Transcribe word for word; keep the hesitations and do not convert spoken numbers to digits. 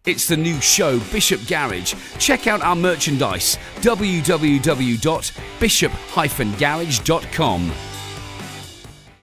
It's the new show, Bishop Garage. Check out our merchandise, w w w dot bishop dash garage dot com.